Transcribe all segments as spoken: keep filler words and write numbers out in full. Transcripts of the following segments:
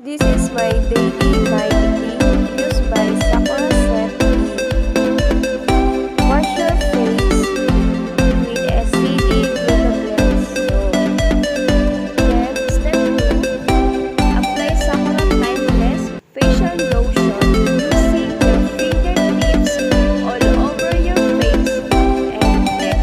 This is my daily night cream used by Sakura Set. Wash your face with acidic glutathione soap. Then, step two. Apply Sakura Timeless Facial Lotion using your fingertips all over your face and neck.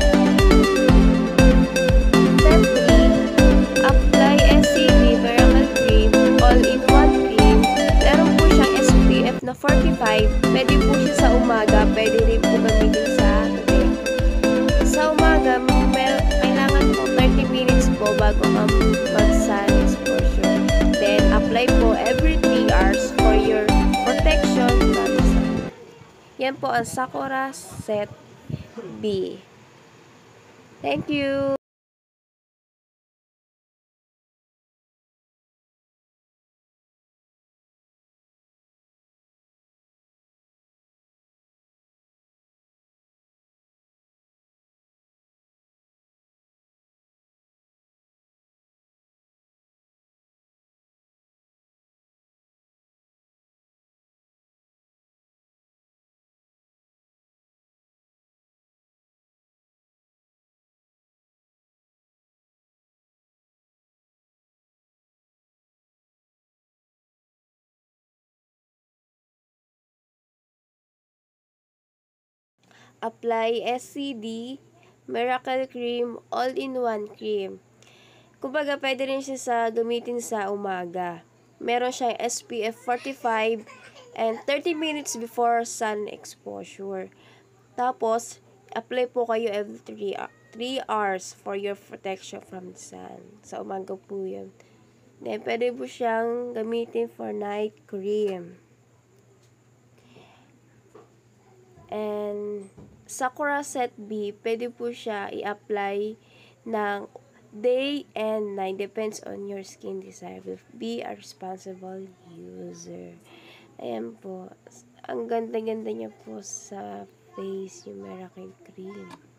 Step three. Apply S C B Miracle Cream All-in-One Cream. Meron po siyang S P F na forty-five. Pwede po siya sa umaga. Pwede rin po gamitin sa gabi. Sa umaga, mer kailangan po thirty minutes po bago ka mag-sun exposure. Then, apply po every three hours for your protection from the sun. Yan po ang Sakura Set B. Thank you! Apply S C D Miracle Cream All-in-One Cream. Kumbaga, pwede rin siya sa gamitin sa umaga. Meron siyang S P F forty-five and thirty minutes before sun exposure. Tapos, apply po kayo every three hours for your protection from the sun. Sa umaga po yun. Then, pwede po siyang gamitin for night cream. And Sakura Set B, pwede po siya i-apply ng day and night. Depends on your skin desire. Be a responsible user. Ayan po. Ang ganda-ganda niya po sa face yung Miracle Cream.